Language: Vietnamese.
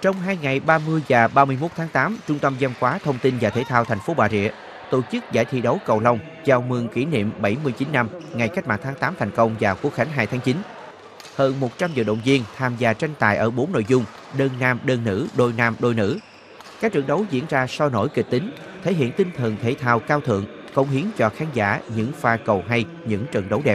Trong 2 ngày 30 và 31 tháng 8, Trung tâm Văn hóa Thông tin và Thể thao thành phố Bà Rịa tổ chức giải thi đấu cầu lông chào mừng kỷ niệm 79 năm ngày Cách mạng tháng 8 thành công và Quốc khánh 2 tháng 9. Hơn 100 vận động viên tham gia tranh tài ở 4 nội dung: đơn nam, đơn nữ, đôi nam, đôi nữ. Các trận đấu diễn ra sôi nổi kịch tính, thể hiện tinh thần thể thao cao thượng, cống hiến cho khán giả những pha cầu hay, những trận đấu đẹp.